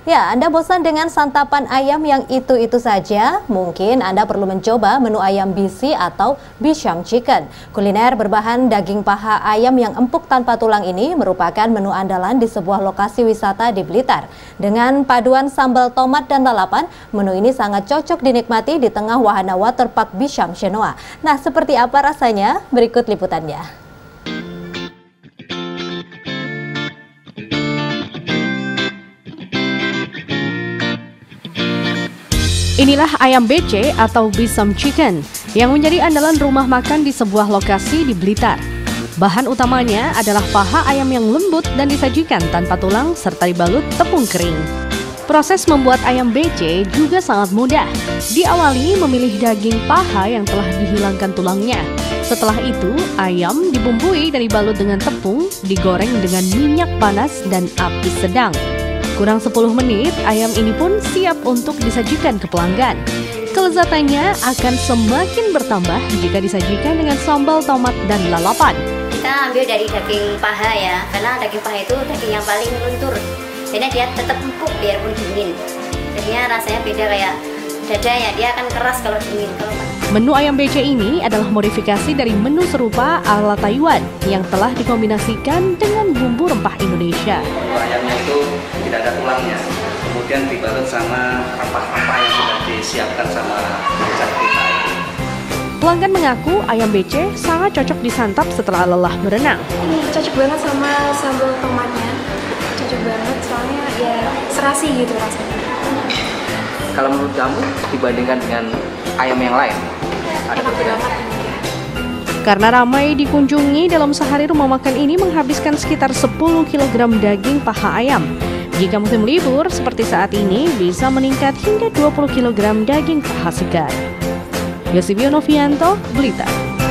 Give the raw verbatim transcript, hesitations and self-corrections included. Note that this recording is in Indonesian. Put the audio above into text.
Ya, Anda bosan dengan santapan ayam yang itu-itu saja? Mungkin Anda perlu mencoba menu ayam B C atau Bisham Chicken. Kuliner berbahan daging paha ayam yang empuk tanpa tulang ini merupakan menu andalan di sebuah lokasi wisata di Blitar. Dengan paduan sambal tomat dan lalapan, menu ini sangat cocok dinikmati di tengah wahana waterpark Bisham Shenoa. Nah, seperti apa rasanya? Berikut liputannya. Inilah ayam B C atau Bisham Chicken yang menjadi andalan rumah makan di sebuah lokasi di Blitar. Bahan utamanya adalah paha ayam yang lembut dan disajikan tanpa tulang serta dibalut tepung kering. Proses membuat ayam B C juga sangat mudah. Diawali memilih daging paha yang telah dihilangkan tulangnya. Setelah itu, ayam dibumbui dan dibalut dengan tepung, digoreng dengan minyak panas dan api sedang. Kurang sepuluh menit, ayam ini pun siap untuk disajikan ke pelanggan. Kelezatannya akan semakin bertambah jika disajikan dengan sambal tomat dan lalapan. Kita ambil dari daging paha ya, karena daging paha itu daging yang paling luntur. Jadi dia tetap empuk biarpun dingin. Jadinya rasanya beda kayak dada ya, dia akan keras kalau dingin. Kalau menu ayam B C ini adalah modifikasi dari menu serupa ala Taiwan yang telah dikombinasikan dengan bumbu rempah Indonesia. Ayamnya itu tidak ada tulangnya, kemudian dibalut sama rempah-rempah yang sudah disiapkan sama chef kita. Pelanggan mengaku ayam B C sangat cocok disantap setelah lelah berenang. Ini cocok banget sama sambal tomatnya, cocok banget soalnya ya serasi gitu rasanya. Kalau menurut kamu dibandingkan dengan ayam yang lain, ada perbedaan? Karena ramai dikunjungi, dalam sehari rumah makan ini menghabiskan sekitar sepuluh kilogram daging paha ayam. Jika musim libur seperti saat ini, bisa meningkat hingga dua puluh kilogram daging paha segar. Yosibio Novianto, Blitar.